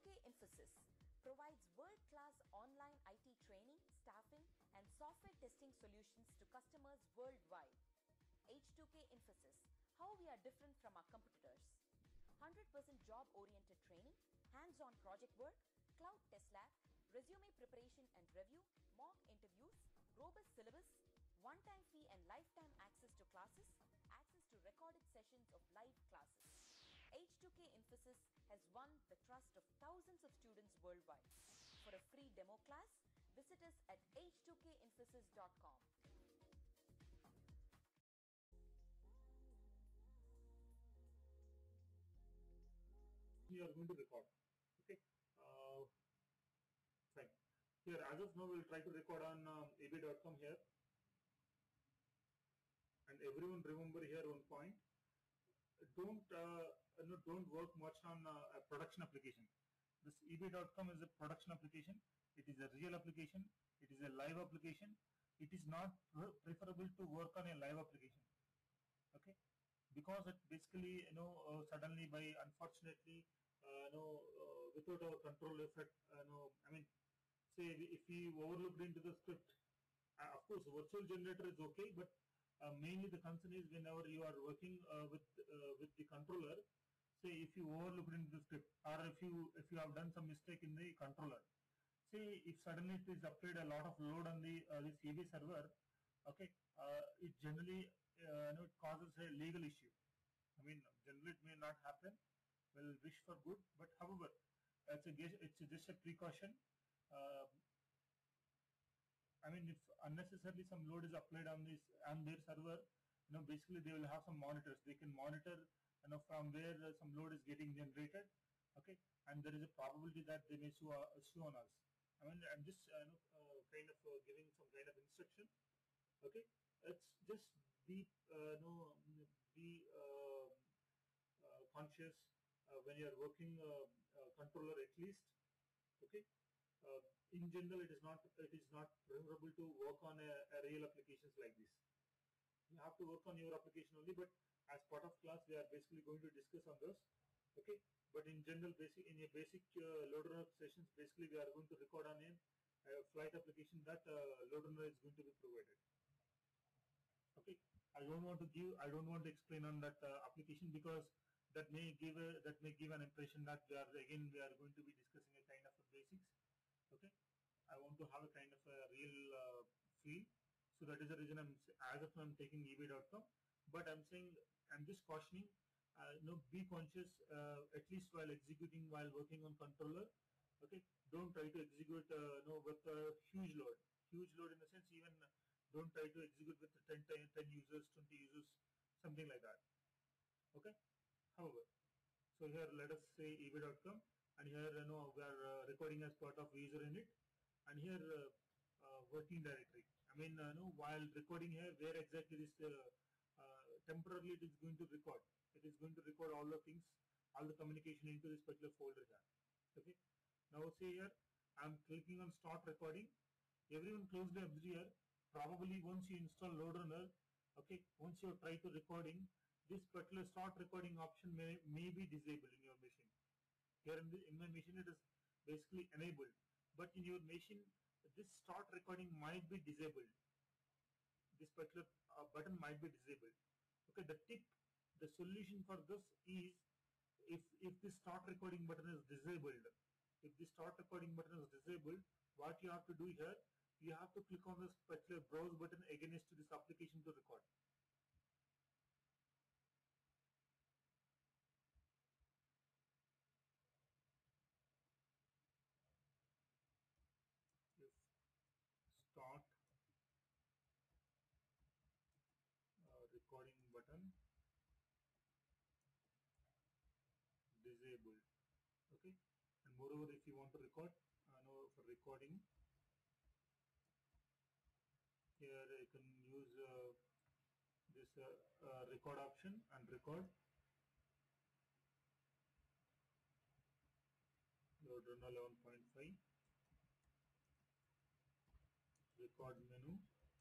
H2K Infosys provides world-class online IT training, staffing, and software testing solutions to customers worldwide. H2K Infosys, how we are different from our competitors. 100% job-oriented training, hands-on project work, cloud test lab, resume preparation and review, mock interviews, robust syllabus, one-time fee and lifetime access to classes, access to recorded sessions of live classes. H2K Infosys has won the trust of thousands of students worldwide. For a free demo class, visit us at h2kinfosys.com. We are going to record. Okay. Fine. Here, as of now, we will try to record on ab.com here. And everyone remember here one point. Don't work much on a production application. This eb.com is a production application. It is a real application. It is a live application. It is not preferable to work on a live application. Okay, because it basically suddenly by unfortunately without our control effect I mean, say if we overlooked into the script, of course virtual generator is okay, but mainly the concern is whenever you are working with the controller, say if you overlooked into the script, or if you have done some mistake in the controller, say if suddenly it is applied a lot of load on the this EB server, okay, it generally it causes a legal issue. I mean, generally it may not happen. We'll wish for good, but however, it's just a precaution. I mean, if unnecessarily some load is applied on their server, basically they will have some monitors. They can monitor, from where some load is getting generated. Okay, and there is a probability that they may sue on us. I mean, I'm just kind of giving some kind of instruction. Okay, it's just be conscious when you are working controller at least. Okay, in general, it is not preferable to work on a real applications like this. You have to work on your application only, but as part of class, we are basically going to discuss on those. Okay, but in general, in a basic load runner sessions, basically we are going to record on a flight application that load runner is going to be provided. Okay, I don't want to explain on that application, because that may give an impression that we are going to be discussing a kind of a basics. Okay, I want to have a kind of a real feel, so that is the reason I'm taking eb.com. But I'm just cautioning, be conscious at least while working on controller. Okay, don't try to execute with a huge load in the sense, even don't try to execute with 10 users, 20 users, something like that. Okay, however, so here let us say eb.com, and here we are recording as part of user init, and here working directory. I mean, while recording here, where exactly this temporarily it is going to record. It is going to record all the things, all the communication into this particular folder here. Okay, now see here, I'm clicking on start recording. Everyone closely observe here. Probably once you install load runner, okay, once you try to recording, this particular start recording option may be disabled in your machine. Here in my machine it is basically enabled, but in your machine this start recording might be disabled. This particular button might be disabled. Okay, the solution for this is, if this start recording button is disabled, what you have to do here, you have to click on this particular browse button against this application to record. If start recording button disabled, okay, and moreover, if you want to record, for recording, here you can use this record option and record. Load runner 11.5, record menu,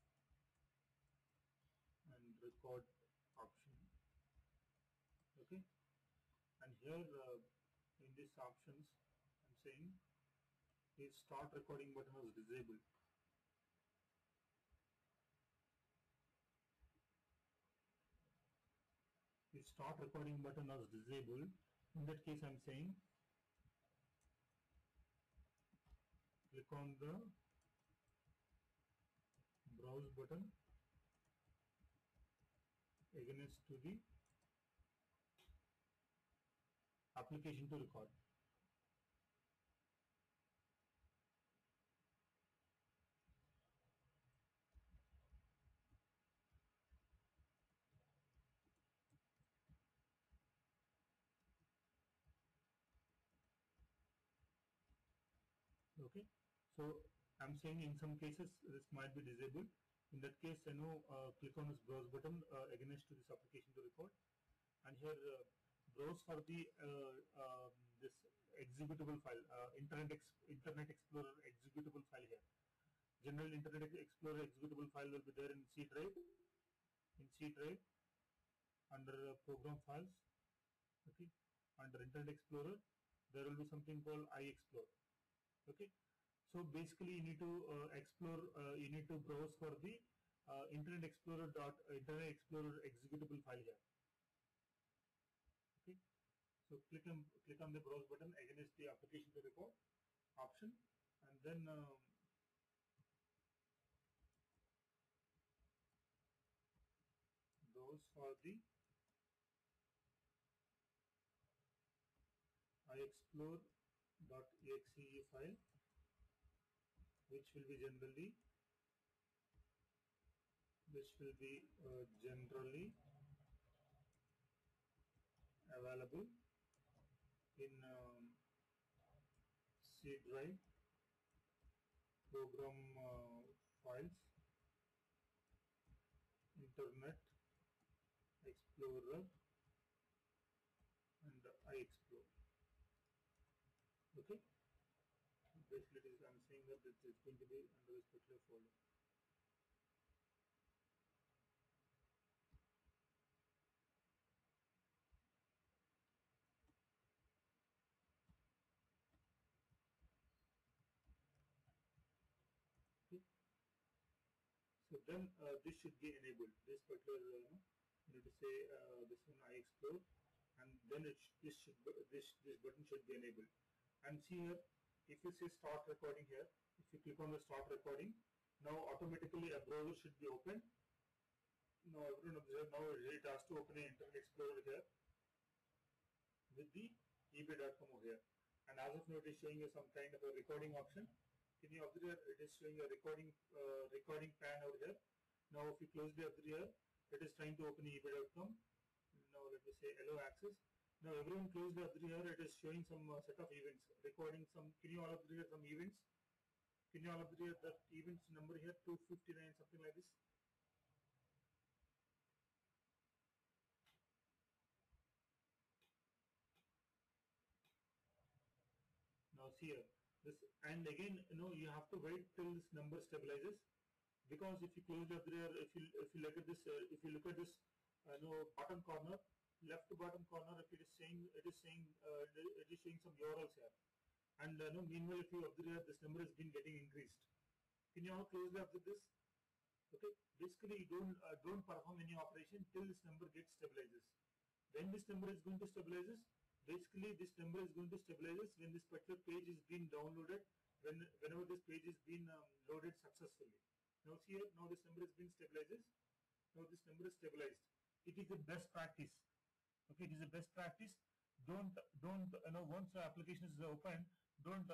and record option. Okay, and here in these options, I'm saying is start recording button is disabled. If start recording button is disabled, in that case I'm saying click on the browse button against to the application to record. Okay, so I'm saying in some cases this might be disabled. In that case, click on this browse button against to this application to record, and here browse for the this executable file, Internet Explorer executable file here. General Internet Explorer executable file will be there in C drive. In C drive, under program files, okay, under Internet Explorer, there will be something called iExplore. Okay, so basically you need to you need to browse for the Internet Explorer executable file here. Okay, so click on the browse button against the application to record option, and then browse for the iExplore.exe file, which will be generally available in C drive program files, Internet Explorer and iExplore. Okay, basically I'm saying that it's going to be under this particular folder. Okay, so then this should be enabled. This particular you need to say this one iExplore, and then this button should be enabled. And see here, if you say start recording here, if you click on the start recording, now automatically a browser should be open. Now everyone observe, now it has to open an Internet Explorer here with the ebay.com over here, and as of now it is showing you some kind of a recording option. Can you observe it is showing a recording pan over here. Now if you close the other here, it is trying to open ebay.com. Now let me say allow access. Now everyone closed the other here, it is showing some set of events, recording some. Can you all observe some events? Can you all observe that events number here 259, something like this? Now see here, this, and again you have to wait till this number stabilizes, because if you close the other here, if you look at this bottom corner, left bottom corner, if it is showing some URLs here, and meanwhile if you observe this number has been getting increased. Can you all close after this? Okay, basically don't perform any operation till this number gets stabilizes. When this number is going to stabilizes, basically this number is going to stabilizes when this particular page is being downloaded, whenever this page is being loaded successfully. Now see here, now this number is being stabilizes. Now this number is stabilized. It is the best practice. Okay, it is a best practice. Don't once the application is open, don't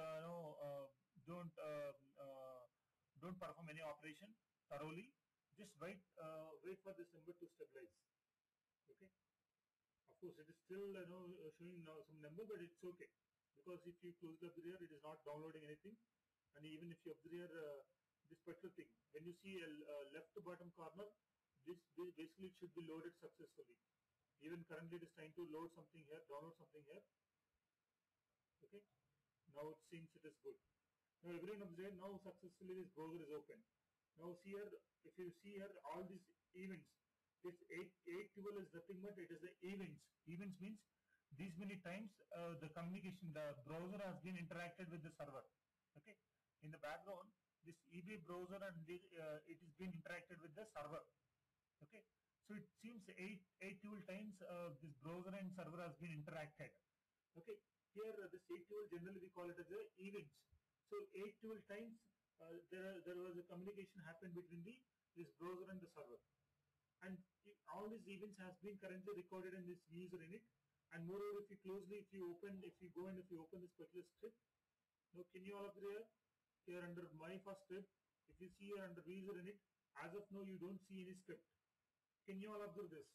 perform any operation thoroughly. Just wait for this number to stabilize. Okay, of course it is still showing now some number, but it's okay, because if you close the here, it is not downloading anything. And even if you observe this particular thing, when you see a left bottom corner, this basically it should be loaded successfully. Even currently it is trying to load something here, download something here. Okay, now it seems it is good. Now everyone observe, now successfully this browser is open. Now see here, if you see here all these events, this 812 is nothing but it is the events. Events means these many times the communication, the browser has been interacted with the server. Okay, in the background, this eBay browser and it is being interacted with the server. Okay, so it seems 8 times this browser and server has been interacted. Okay, here this 8 generally we call it as a events. So 8 times there was a communication happened between this browser and the server, and all these events has been currently recorded in this user init. And moreover, if you go and if you open this particular script, now can you all observe here under my first script, if you see here under user init, as of now you don't see any script. Can you all observe this?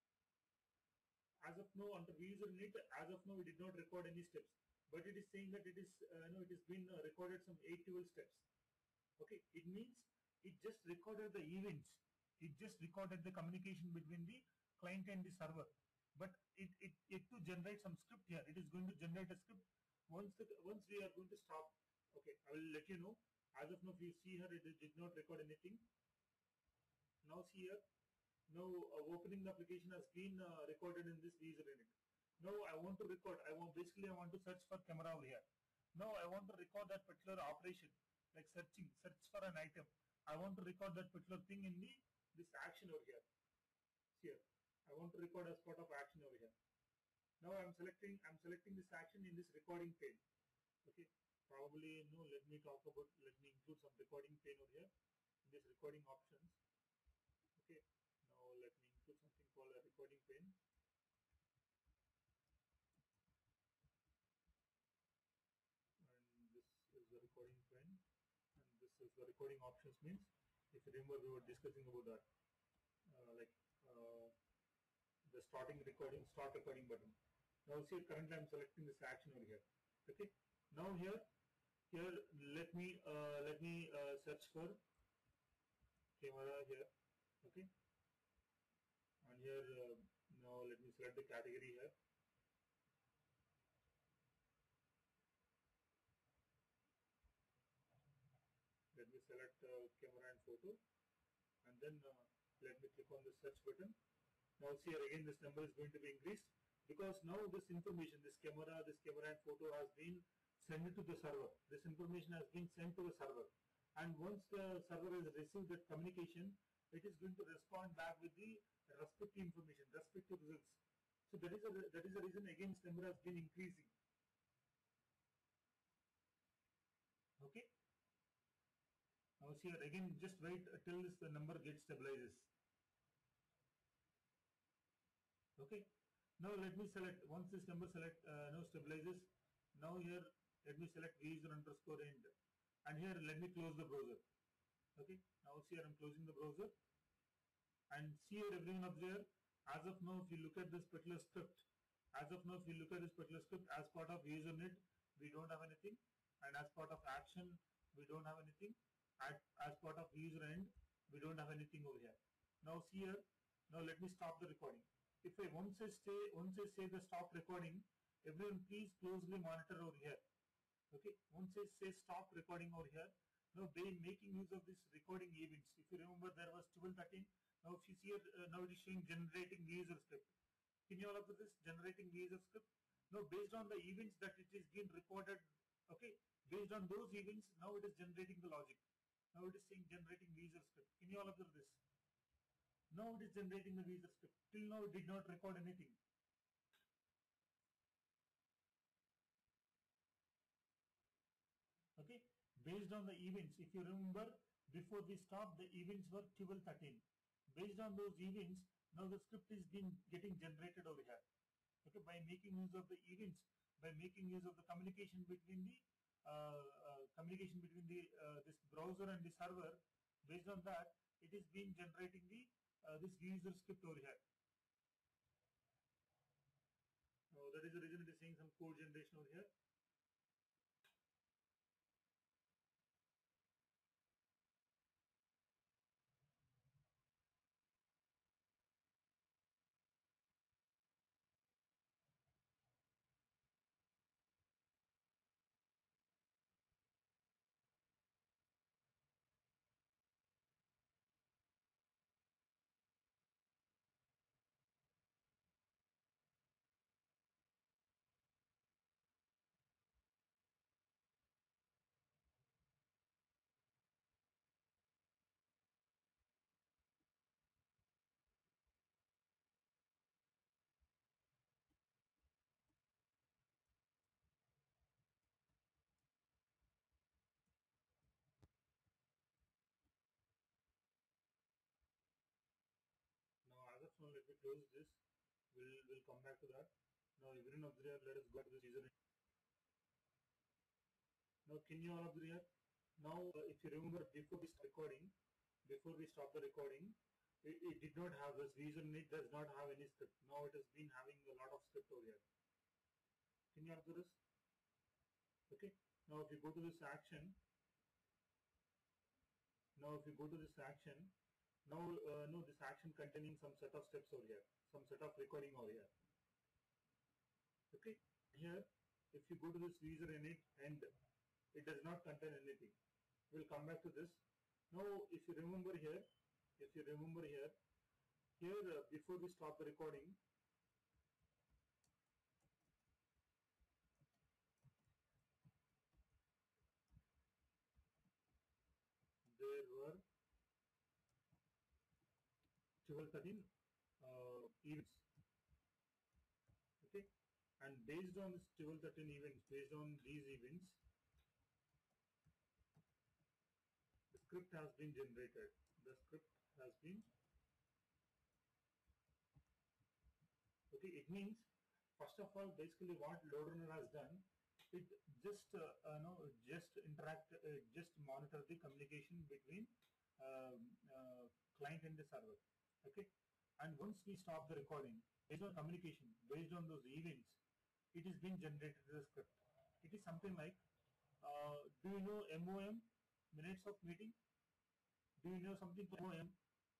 As of now under user init, as of now we did not record any steps, but it is saying that it is it has been recorded some 8 steps. Okay, it means it just recorded the events, it just recorded the communication between the client and the server, but it to generate some script here. It is going to generate a script once we are going to stop. Okay, I will let you know. As of now, if you see here, it did not record anything. Now see here, now opening the application has been recorded in this user init. Now I want to record, I want to search for camera over here. Now I want to record that particular operation, like search for an item. I want to record that particular thing in this action over here. Here, I want to record as part of action over here. Now I'm selecting this action in this recording pane. Okay, probably no. Let me include some recording pane over here in this recording options. Okay, now let me include something called a recording pane. And this is the recording pane, and this is the recording options. Means, if you remember, we were discussing about that, the start recording button. Now see, currently I'm selecting this action over here. Okay, now here let me search for camera here. Okay, and here now let me select the category here. Let me select camera and photo, and then let me click on the search button. Now see here again, this number is going to be increased because now this information, this camera and photo has been sent to the server. This information has been sent to the server, and once the server has received that communication, it is going to respond back with the respective information, respective results. So that is the reason again this number has been increasing. Okay. Now see here again, just wait till the number gets stabilizes. Okay. Now let me select, once this number now stabilizes. Now here let me select user underscore end, and here let me close the browser. Okay. Now see here I'm closing the browser, and see here everyone observe. As of now, if you look at this particular script, as part of user init, we don't have anything, and as part of action, we don't have anything. As part of user end, we don't have anything over here. Now see here, now let me stop the recording. If I once I say the stop recording, everyone please closely monitor over here. Okay, once I say stop recording over here, now by making use of this recording events, if you remember there was 12:13. Now if you see here, now it is showing generating user script. Can you all observe this generating user script? Now based on the events that it is being recorded, okay, based on those events, now it is generating the logic. Now it is saying generating user script. Can you all observe this? Now it is generating the user script. Till now it did not record anything. Okay, based on the events, if you remember, before we stopped, the events were 12:13. Based on those events, now the script is getting generated over here. Okay, by making use of the events, by making use of the communication between the this browser and the server, based on that, it is being generating the this user script over here. Now that is the reason it is saying some code generation over here. let me close this. We'll come back to that. Now everyone observe, let us go to this user. Now can you all observe? Now if you remember before we stop the recording, it did not have this user init does not have any script. Now it has been having a lot of script over here. Can you observe this? Okay. Now if you go to this action, now this action containing some set of steps over here, some set of recording over here. Okay, here if you go to this user init and it does not contain anything, we'll come back to this. Now if you remember here, before we stop the recording, there were 12-13 events. Okay, and based on this 12-13 events, based on these events, the script has been generated. Okay, it means first of all, basically what LoadRunner has done, it just just monitor the communication between client and the server. Okay, and once we stop the recording, based on communication, based on those events, it is being generated as a script. It is something like, do you know MOM, minutes of meeting? Do you know something called MOM?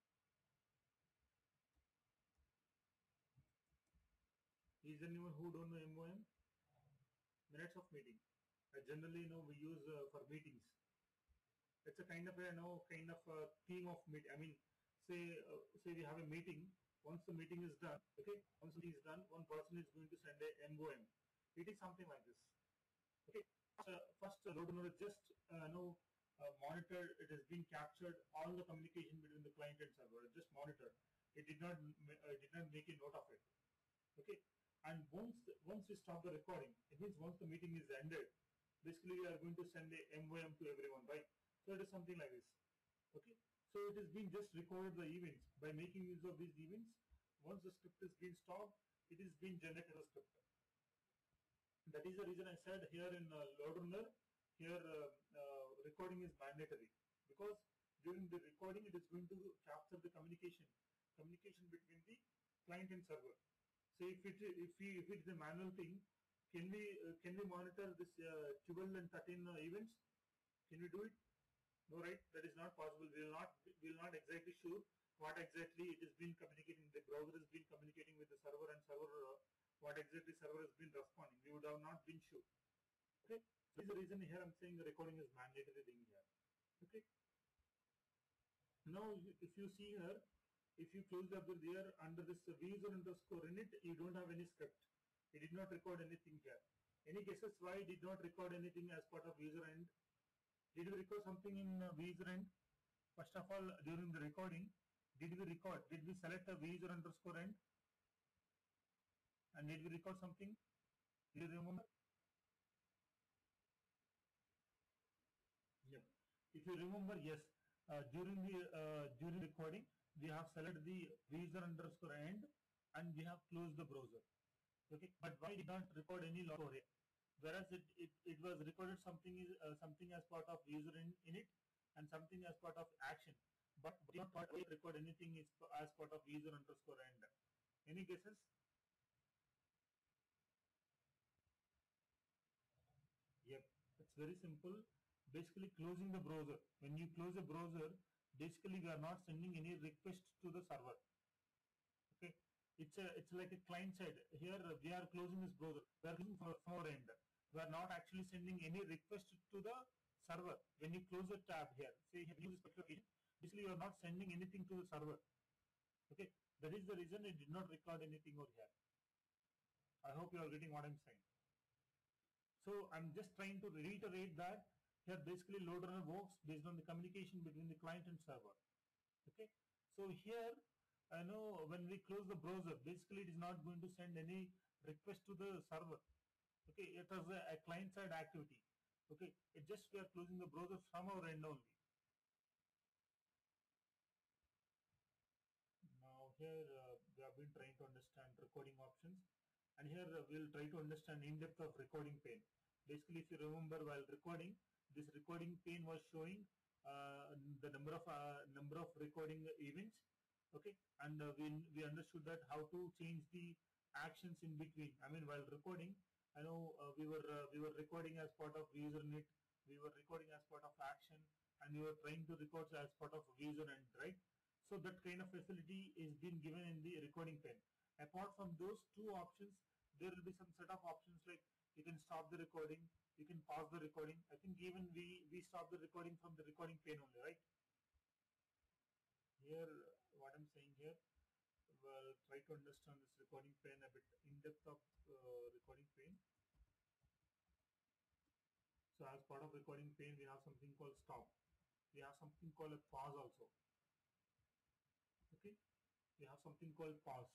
Is there anyone who don't know MOM? Minutes of meeting. Generally, we use for meetings. It's a kind of a theme of meeting. I mean, say we have a meeting. Once the meeting is done, okay, one person is going to send a MOM. It is something like this. Okay, first LoadRunner just monitor. It has been captured all the communication between the client and server. It just monitor. It did not make a note of it. Okay, and once we stop the recording, it means once the meeting is ended, basically we are going to send a MOM to everyone, right? So it is something like this. Okay, so it is being just recorded the events. By making use of these events, once the script is being stopped, it is being generated as a script. That is the reason I said here in LoadRunner, here recording is mandatory, because during the recording it is going to capture the communication between the client and server. So if it is a manual thing, can we monitor this 12 and 13 events? Can we do it? No, right? That is not possible. We will not exactly sure what exactly it has been communicating. The browser has been communicating with the server, and what exactly server has been responding. We would have not been sure. Okay. So this is the reason here I'm saying the recording is mandatory thing here. Okay. Now if you see here, if you close up there under this user underscore init, you don't have any script. It did not record anything here. Any guesses why it did not record anything as part of user end? Did we record something in user end? First of all, during the recording, did we select a user underscore end? And did we record something? Do you remember? Yep. If you remember, yes. During the recording, we have selected the user underscore end, and we have closed the browser. Okay, but why did not record any log over here? Whereas it was recorded something as part of user init and something as part of action, but did not record anything as part of user underscore end. Any guesses? Yep, it's very simple. Basically, closing the browser. When you close a browser, basically we are not sending any request to the server. Okay, it's like a client side. Here we are closing this browser. We are closing from our end. We are not actually sending any request to the server. When you close the tab here, say you use this application, basically you are not sending anything to the server. Okay, that is the reason it did not record anything over here. I hope you are getting what I'm saying. So I'm just trying to reiterate that here basically LoadRunner works based on the communication between the client and server. Okay, so here I know when we close the browser, basically it is not going to send any request to the server. Okay, it is a client side activity. Okay, it just we are closing the browser from our end only. Now here we have been trying to understand recording options, and here we'll try to understand in depth of recording pane. Basically, if you remember, while recording, this recording pane was showing the number of recording events. Okay, and we understood that how to change the actions in between. I mean, while recording, I know we were recording as part of usernit, we were recording as part of action, and we were trying to record as part of user end, right? So that kind of facility is being given in the recording pane. Apart from those two options, there will be some set of options like you can stop the recording, you can pause the recording. I think even we stop the recording from the recording pane only, right? Here, what I'm saying here, we'll try to understand this recording pane a bit in depth of recording pane. So as part of recording pane, we have something called stop. We have something called a pause also. Okay, we have something called pause,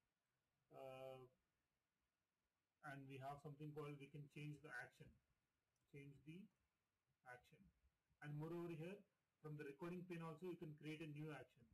and we have something called, we can change the action, and moreover here from the recording pane also you can create a new action.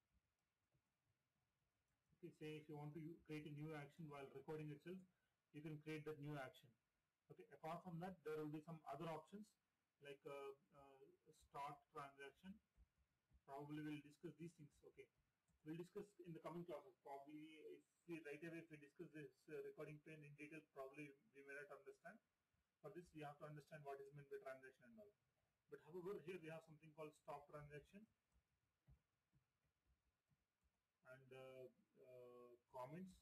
Okay, say if you want to create a new action while recording itself, you can create that new action. Okay, apart from that, there will be some other options like start transaction. Probably we'll discuss these things. Okay, we'll discuss in the coming classes. Probably if we discuss this recording pane in detail, probably we may not understand. For this, we have to understand what is meant by transaction and all. But however, here we have something called stop transaction and comments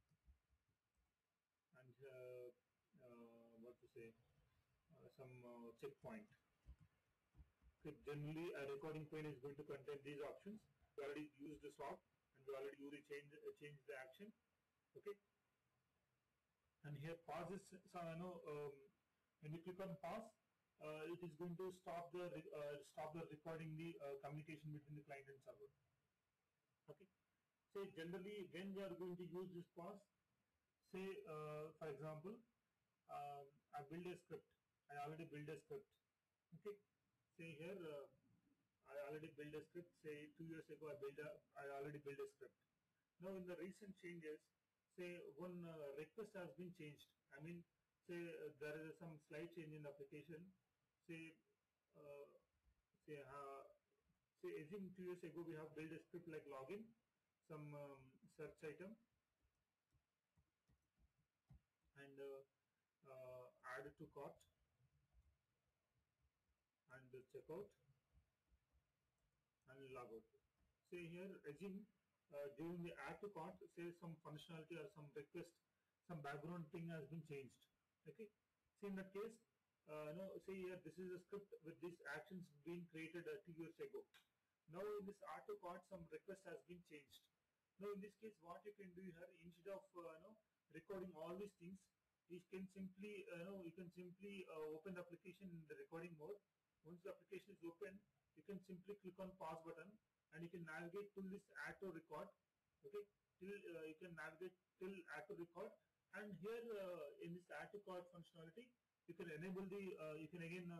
and what to say, some checkpoint. Okay, generally a recording pane is going to contain these options. We already used the stop and we already changed the action. Okay, and here pause is, so I know when you click on pause, it is going to stop the recording, the communication between the client and server. Okay, so generally when we are going to use this pause, say for example, I build a script. I already built a script. Okay, say here I already built a script. Say 2 years ago I already built a script. Now in the recent changes, say one request has been changed. I mean, say there is some slight change in the application. Say assume 2 years ago we have built a script like login, some search item, and add to cart and checkout and logout. Say here, assume during the add to cart, say some functionality or some request, some background thing has been changed. Okay, so in that case, say here this is a script with these actions being created 2 years ago. Now in this add to cart, some request has been changed. Now in this case, what you can do here, instead of recording all these things, you can simply open the application in the recording mode. Once the application is open, you can simply click on pause button and you can navigate till this add to record. Okay, till you can navigate till add to record, and here in this add to cart functionality, you can enable the you can again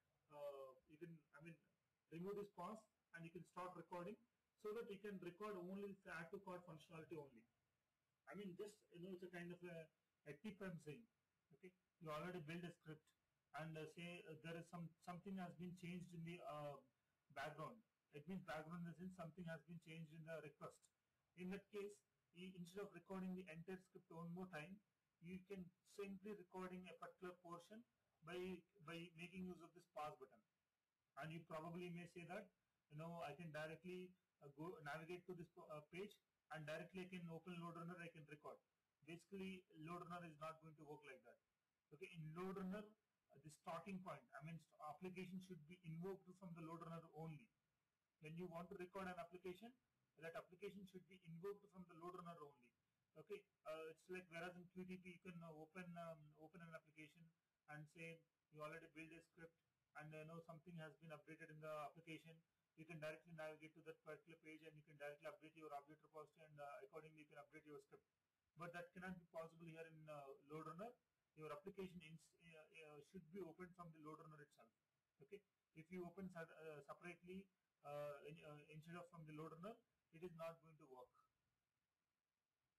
remove this pause and you can start recording, so that you can record only the add to cart functionality only. I mean, just it's a kind of a tip I'm saying. Okay, you already build a script and say there is something has been changed in the background. It means background in the sense something has been changed in the request. In that case, instead of recording the entire script one more time, you can simply recording a particular portion by making use of this pause button. And you probably may say that I can directly go navigate to this page and directly I can open LoadRunner, I can record. Basically, LoadRunner is not going to work like that. Okay, in LoadRunner, the starting point, I mean, application should be invoked from the LoadRunner only. When you want to record an application, that application should be invoked from the LoadRunner only. Okay, it's like whereas in QTP you can open an application and say you already built a script and something has been updated in the application, you can directly navigate to that particular page and you can directly update your object repository, and accordingly you can update your script. But that cannot be possible here in LoadRunner. Your application should be opened from the LoadRunner itself. Okay, if you open separately instead of from the LoadRunner, it is not going to work.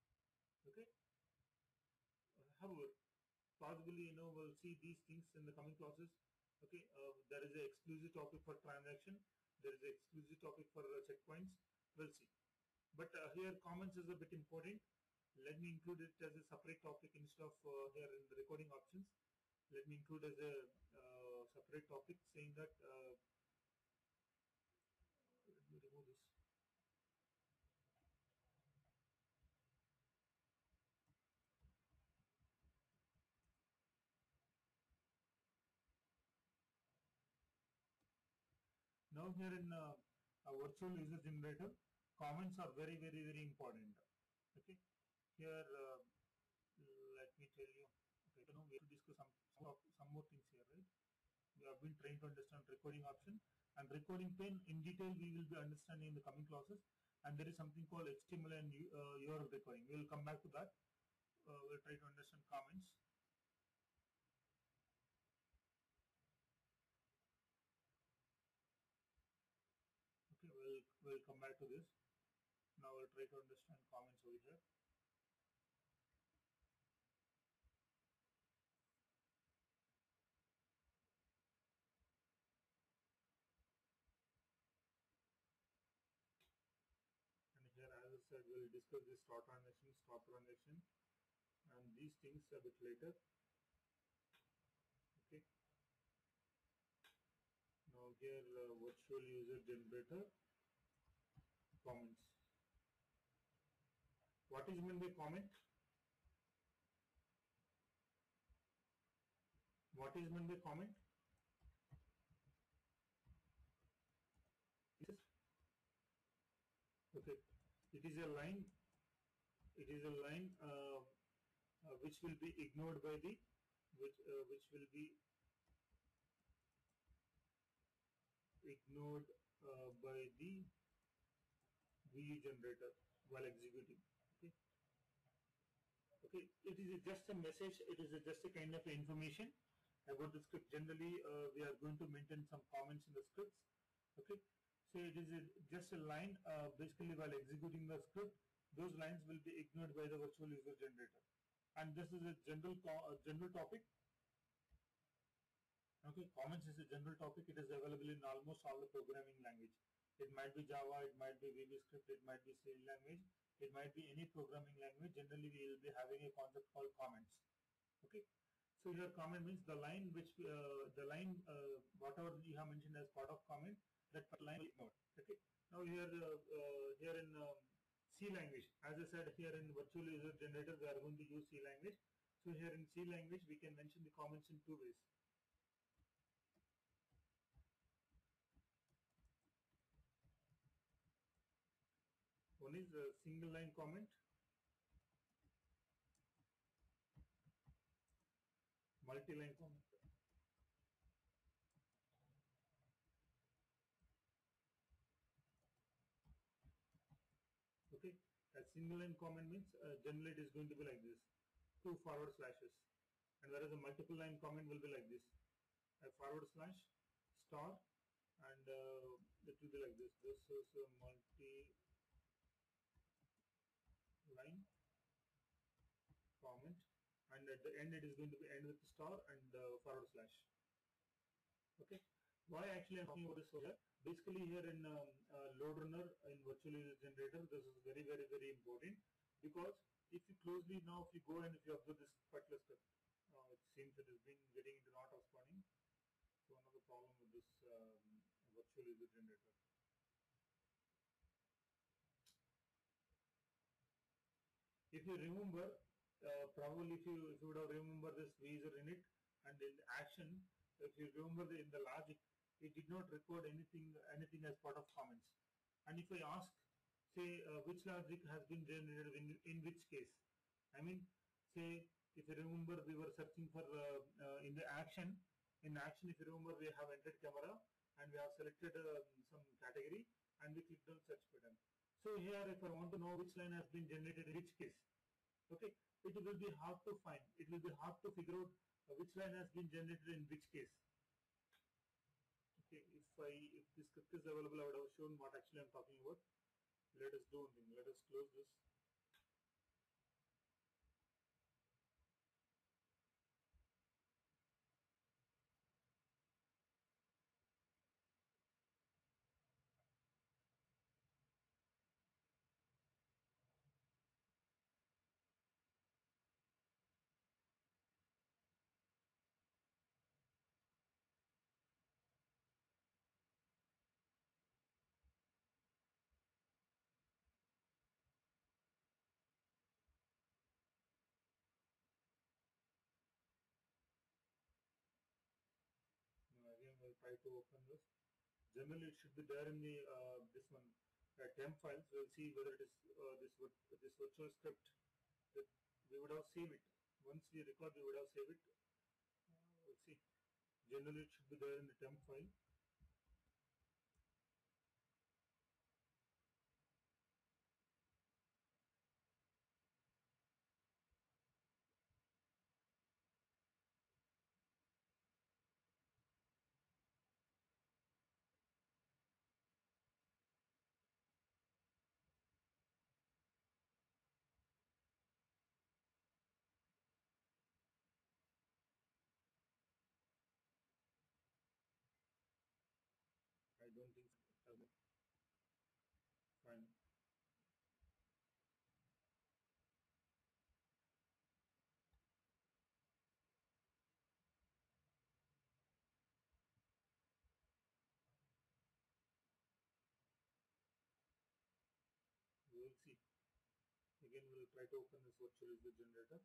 Okay. However, possibly we'll see these things in the coming classes. Okay. There is an exclusive topic for transaction. There is an exclusive topic for checkpoints. We'll see. But here comments is a bit important. Let me include it as a separate topic instead of here in the recording options. Let me include as a separate topic saying that let me remove this. Now here in a virtual user generator, comments are very important. Okay, here let me tell you. Okay, we have to discuss some more things here, right? We have been trained to understand recording option and recording pane in detail. We will be understanding in the coming classes. And there is something called HTML and URL recording. We will come back to that. We'll try to understand comments. Okay, we'll come back to this. Now we'll try to understand comments over here. And here, as I said, we'll discuss this start transaction, stop transaction, and these things a bit later. Okay. Now here, virtual user generator comments. What is meant by comment? What is meant by comment? Okay, it is a line. It is a line which will be ignored by the which will be ignored by the VU generator while executing. Okay. Okay. It is just a message. It is just a kind of information about the script. Generally, we are going to maintain some comments in the scripts. Okay. So it is just a line. Basically, while executing the script, those lines will be ignored by the virtual user generator. And this is a general topic. Okay, comments is a general topic. It is available in almost all the programming language. It might be Java, it might be VBScript, it might be C language, it might be any programming language. Generally, we will be having a concept called comments. Okay, so here comment means the line which whatever you have mentioned as part of comment, that line will ignore. Okay, now here here in C language, as I said, here in virtual user generator, we are going to use C language. So here in C language, we can mention the comments in two ways. One is a single line comment, multi-line comment. Okay, a single line comment means generally it is going to be like this, 2 forward slashes, and whereas a multiple line comment will be like this, a forward slash star, and it will be like this. This is a multi-line comment, and at the end it is going to be end with the star and forward slash. Okay, why actually I'm talking about this over here? Basically here in load runner in virtual user generator, this is very important, because if you closely now, if you go and if you observe this particular script, it seems it has been getting into not of spawning. So one of the problem with this virtual user generator. If you remember, probably if you would have remember this user init, and in action, if you remember in the logic, it did not record anything as part of comments. And if I ask, say, which logic has been generated in which case, I mean, say, if you remember, we were searching for in the action. In action, if you remember, we have entered camera and we have selected some category and we clicked on search button. So here, if I want to know which line has been generated in which case, okay, it will be hard to find. It will be hard to figure out which line has been generated in which case. Okay, if this script is available, I would have shown what actually I'm talking about. Let us do one thing. Let us close this. will try to open this. Generally, it should be there in the this one temp files. We'll see whether it is this virtual script that we would have saved it. Once we record, we would have saved it. We'll see. Generally, it should be there in the temp file. I don't think so. Fine. We will see. Again, we will try to open this virtual user generator.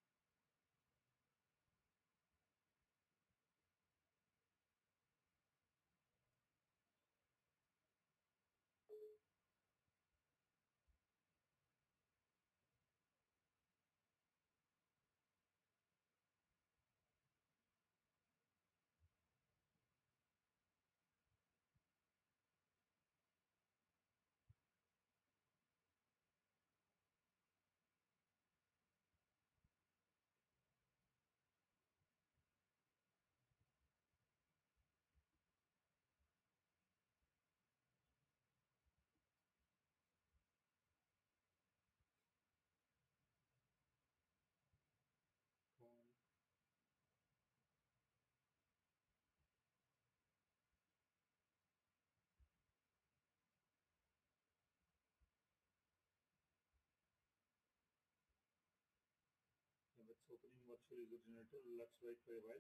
Yeah, it's opening virtual user generator. Let's wait for a while.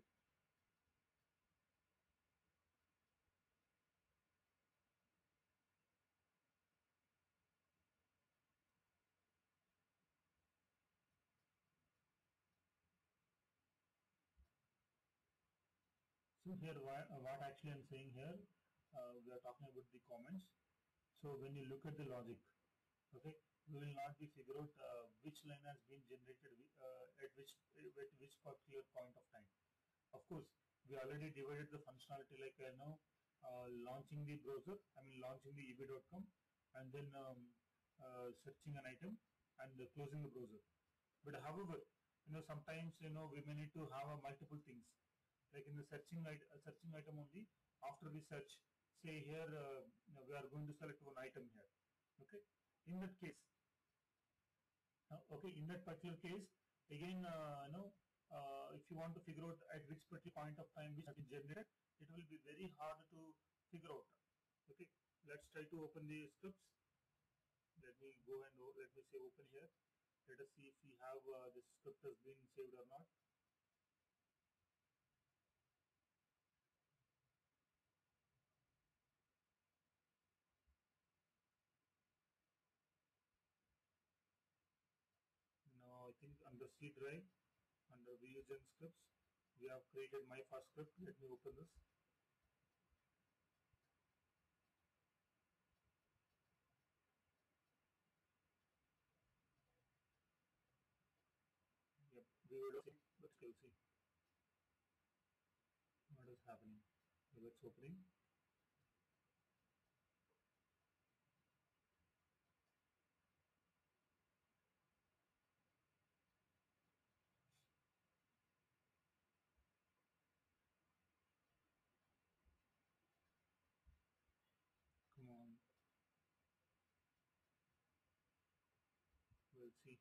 So here, what actually I'm saying here, we are talking about the comments. So when you look at the logic, okay, we will not be figure out which line has been generated at which particular point of time. Of course, we already divided the functionality like launching the browser, launching the eb.com, and then searching an item and closing the browser. But however, sometimes we may need to have multiple things. Like in the searching item only, after we search, say here we are going to select one item here. Okay, in that case, in that particular case, again, if you want to figure out at which particular point of time which has been generated, it will be very hard to figure out. Okay, let's try to open the scripts. Let me go and let me say open here. Let us see if we have this script has been saved or not. Now I think under C drive, under VUGen scripts, we have created my first script. Let me open this. Yep, we would have seen, but still see what is happening. So it's opening. Come on. We'll see.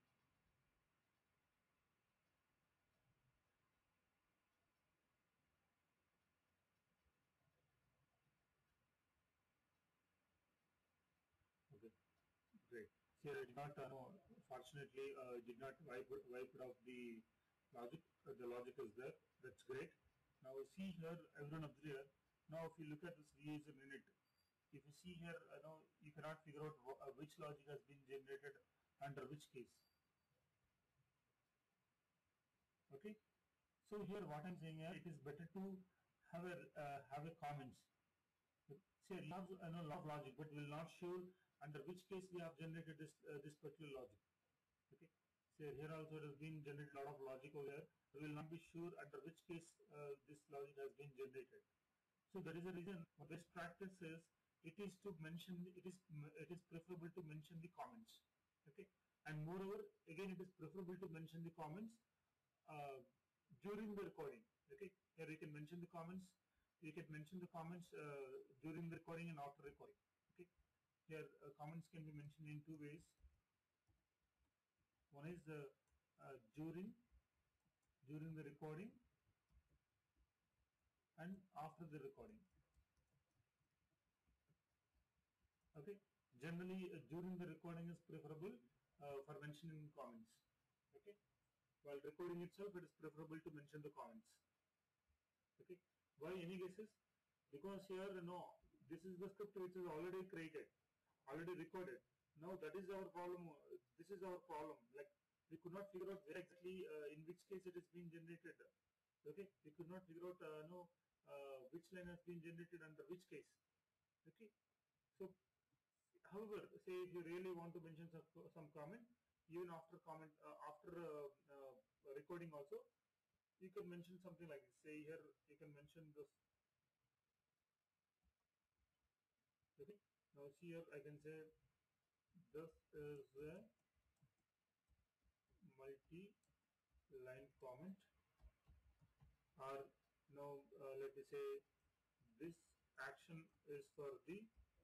Okay, great. Here I did not, fortunately, did not wipe it off the logic. The logic is there. That's great. Now see here, everyone up there. Now if you look at this V is a minute. If you see here, you cannot figure out which logic has been generated under which case. Okay. So here what I'm saying here, it is better to have a comments. See, a lot of logic, but will not show under which case we have generated this particular logic. Okay. So here also it has been generated a lot of logic over here. We will not be sure under which case this logic has been generated. So there is a reason. Best practice is it is to mention it is preferable to mention the comments. Okay. And moreover, again it is preferable to mention the comments during the recording. Okay. Here you can mention the comments. You can mention the comments during the recording and after recording. Okay. Here comments can be mentioned in two ways. One is during the recording and after the recording. Okay. Generally, during the recording is preferable for mentioning comments. Okay. While recording itself, it is preferable to mention the comments. Okay. Why any guesses? Because here, this is the script which is already created, already recorded. Now that is our problem. This is our problem. Like we could not figure out where exactly in which case it is being generated. Okay, we could not figure out which line has been generated under which case. Okay, so however, say if you really want to mention some comment, even after recording also, you can mention something like this. Say here you can mention this. Okay, now see here I can say this is a multi-line comment, or now let me say this action is for the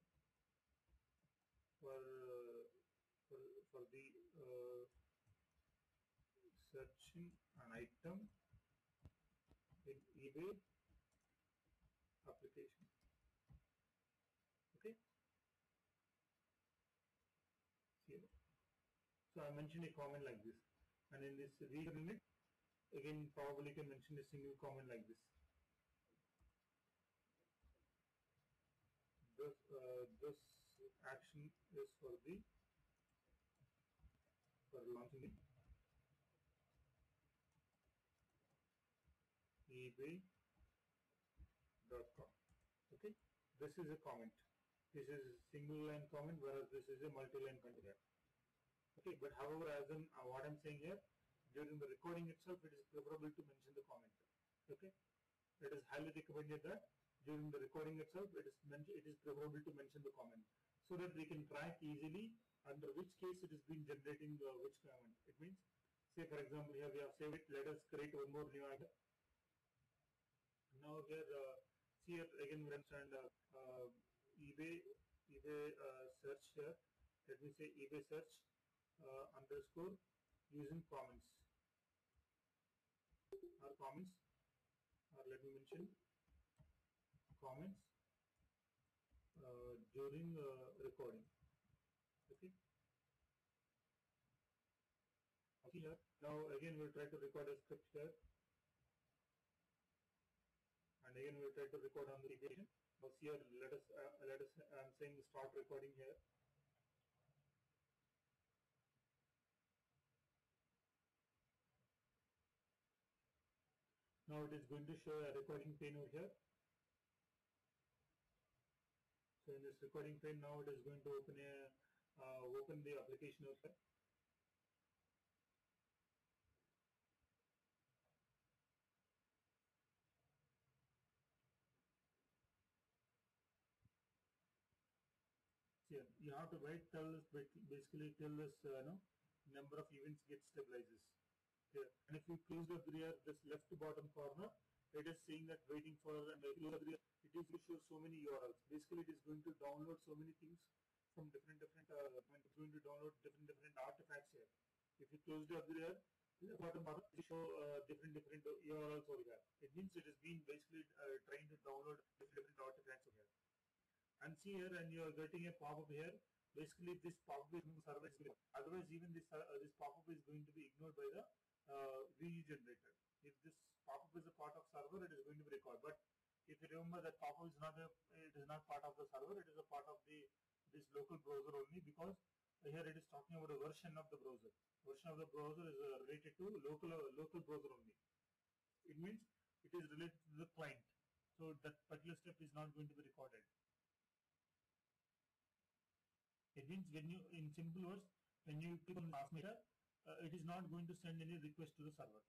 searching an item in eBay application. Okay. Here. So I mentioned a comment like this, and in this read limit, again probably can mention a single comment like this. This action is for launching ebay.com. Okay, this is a comment. This is a single line comment, whereas this is a multi-line comment here. Okay, but however, as in what I'm saying here, during the recording itself, it is preferable to mention the comment. Okay, it is highly recommended that during the recording itself, it is preferable to mention the comment, so that we can track easily under which case it is been generating which comment. It means, say for example, here we have saved it. Let us create one more new item. Now here, see here again we understand eBay search here. Let me say eBay search underscore using comments, or let me mention comments during recording. Okay. See here. Now again we'll try to record a script here, and again we'll try to record on the application. Now see here, let us I'm saying start recording here. Now it is going to show a recording pane over here. So in this recording pane, now it is going to open the application over here. Here you have to wait till this basically till this number of events get stabilizes. Here, and if you close the here, this left bottom corner, it is saying that waiting for, and it is going to show so many URLs. Basically, it is going to download so many things from different it's going to download different artifacts here. If you close the here, the bottom it show different URLs over here. It means it is being basically trying to download different artifacts over here. And see here, and you are getting a pop-up here. Basically, this pop-up is server. Otherwise, even this pop-up is going to be ignored by the VU generator. If this pop-up is a part of server, it is going to be recorded. But if you remember that pop-up is not part of the server, it is a part of this local browser only, because here it is talking about a version of the browser. Version of the browser is related to local browser only. It means it is related to the client. So that particular step is not going to be recorded. It means when you, in simple words, when you click on transmitter, it is not going to send any request to the server.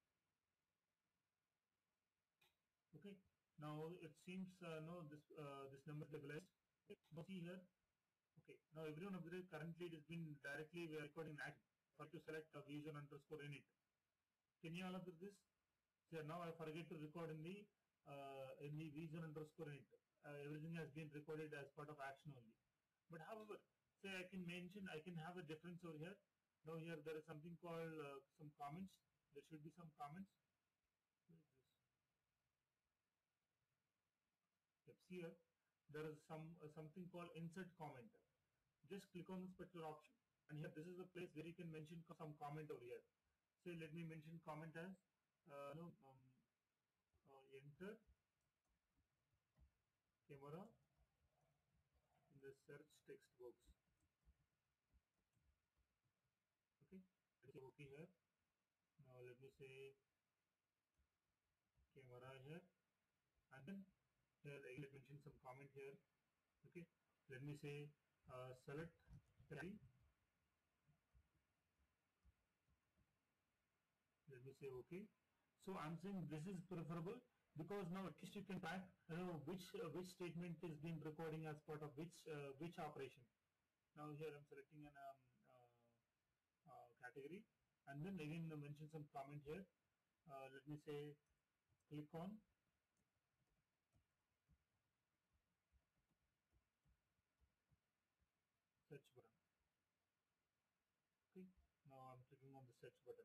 Okay. Now it seems no, this number is stabilized. Okay. Now see here. Okay. Now everyone observe currently it has been directly we are recording an action for to select a user underscore init. Can you all observe this? So now I forget to record in the user underscore init. Everything has been recorded as part of action only. But however, say I can have a difference over here. Now here there is something called some comments. There should be some comments. Where is this? Yep, here there is something called insert comment. Just click on this particular option, and here this is the place where you can mention some comment over here. So let me mention comment as enter camera in the search text box. Okay, let's say okay here. Now let me say camera here, and then here again let me mention some comment here. Okay, let me say select category. Let me say okay. So I'm saying this is preferable because now at least you can track which statement is being recording as part of which operation. Now here I'm selecting an category, and then again mention some comment here. Let me say click on search button. Okay, now I'm clicking on the search button.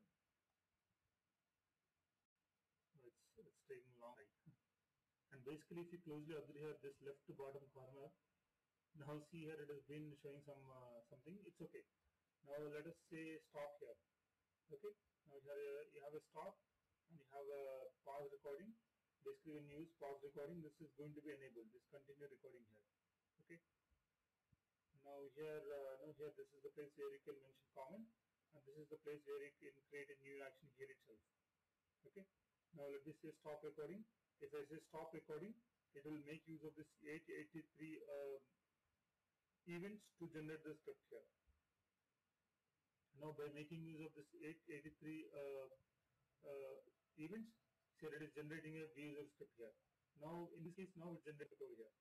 It's taking long, right? And basically if you closely observe here this left to bottom corner, now see here it has been showing some something. It's okay. Now let us say stop here. Okay, now here you have a stop and you have a pause recording. Basically when you use pause recording, this is going to be enabled, this continue recording here. Okay, now here this is the place where you can mention comment, and this is the place where you can create a new action here itself. Okay, now let me say stop recording. If I say stop recording, it will make use of this 883 events to generate the script here. Now by making use of this 883 events, here it is generating a user script here. Now in this case, now it generated over here.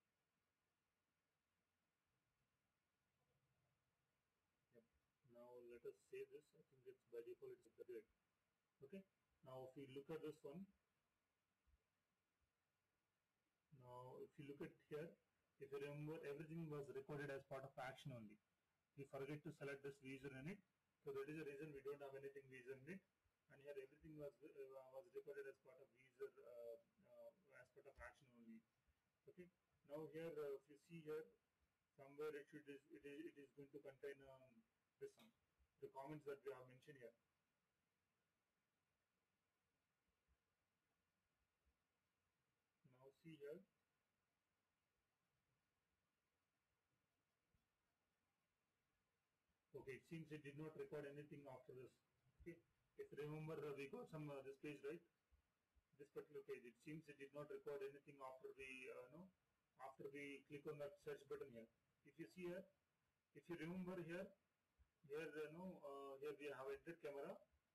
Yep. Now let us save this. I think it's by default it's updated. Okay. Now if we look at this one, now if you look at here, if you remember, everything was recorded as part of action only. We forget to select this user init, so that is the reason we don't have anything user init, and here everything was recorded as part of user as part of action only. Okay. Now here if you see here somewhere it is going to contain this one, the comments that we have mentioned here. Now see here. Okay, it seems it did not record anything after this. Okay, if you remember, we got some this page, right? This particular page, it seems it did not record anything after we click on that search button here. If you see here, if you remember here we have entered camera.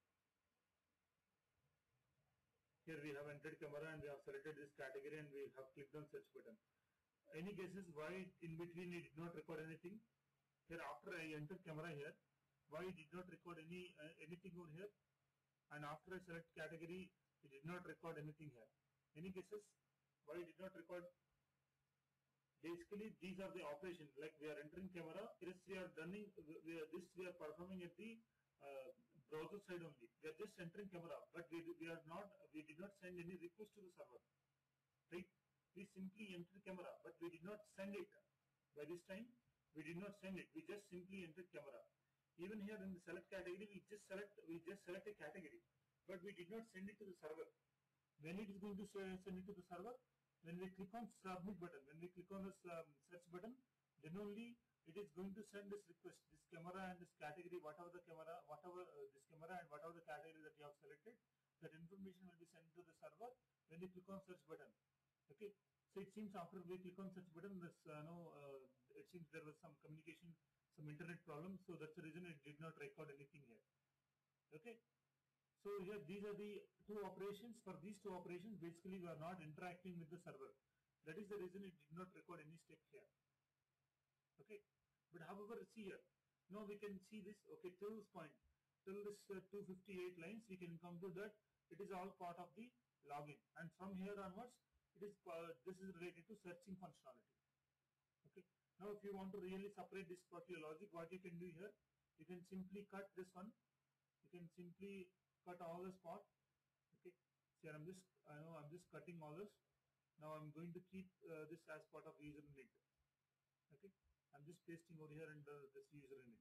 Here we have entered camera and we have selected this category and we have clicked on search button. Any guesses why in between it did not record anything? Here after I entered camera here, why it did not record anything over here? And after I select category, it did not record anything here. Any guesses why it did not record? Basically these are the operations, like we are entering camera, this we are performing at the browser side only. We are just entering camera, but we did not send any request to the server. Right? We simply entered camera, but we did not send it. By this time, we did not send it. We just simply entered camera. Even here in the select category, we just select a category, but we did not send it to the server. When it is going to send it to the server, when we click on submit button, when we click on this search button, then only it is going to send this request, this camera and this category, whatever the camera, this camera and whatever the category that you have selected, that information will be sent to the server when you click on search button. Okay, so it seems after we click on search button, this it seems there was some communication, some internet problem, so that's the reason it did not record anything here. Okay, so here these are the two operations. For these two operations, basically we are not interacting with the server. That is the reason it did not record any step here. Okay, but however, see here, now we can see this. Okay, till this point, till this 258 lines, we can come to that it is all part of the login, and from here onwards, it is this is related to searching functionality. Okay, now if you want to really separate this particular logic, what you can do here, you can simply cut this one. You can simply cut all this part. Okay, see, I'm just cutting all this. Now I'm going to keep this as part of user init. Okay, I'm just pasting over here under this user init.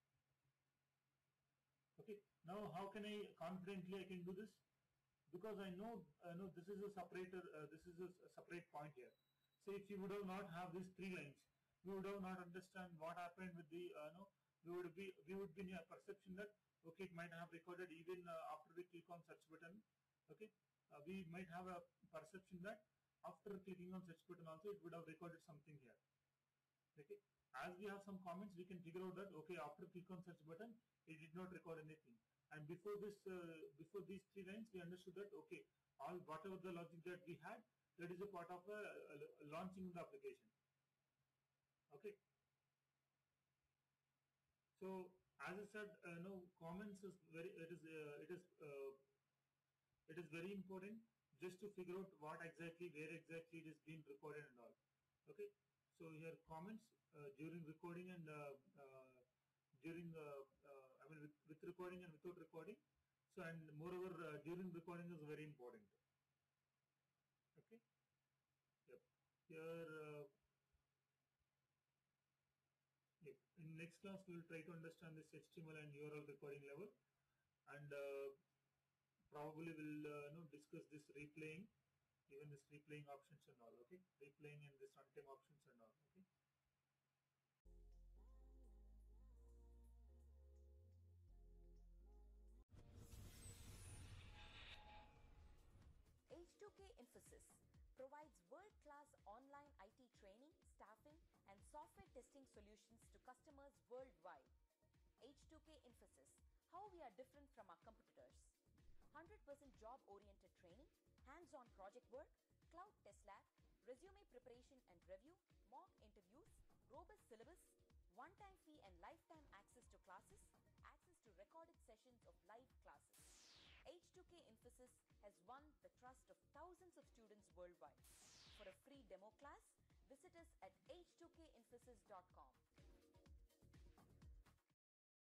Okay, now how can I confidently I can do this? Because I know this is a separator, this is a separate point here. So if you would have not have these three lines, we would have not understand what happened with the we would be in a perception that okay, it might have recorded even after we click on search button. Okay, we might have a perception that after clicking on search button also it would have recorded something here. Okay, as we have some comments, we can figure out that okay, after click on search button, it did not record anything. And before this, before these three lines, we understood that okay, all whatever the logic that we had, that is a part of launching the application. Okay. So as I said, comments is very it is very important just to figure out what exactly, where exactly it is being recorded and all. Okay. So here comments during recording and during I mean with recording and without recording. So and moreover during recording is very important. Okay. Yep. Here yep. In next class we will try to understand this HTML and URL recording level, and probably we'll discuss this replaying, even this replaying options and all. Okay, replaying and this runtime options and all. Okay. H2K Infosys provides world-class online IT training, staffing, and software testing solutions to customers worldwide. H2K Infosys, how we are different from our competitors. 100% job-oriented training, hands-on project work, cloud test lab, resume preparation and review, mock interviews, robust syllabus, one-time fee and lifetime access to classes, access to recorded sessions of live classes. H2K Infosys has won the trust of thousands of students worldwide. For a free demo class, visit us at h2kinfosys.com.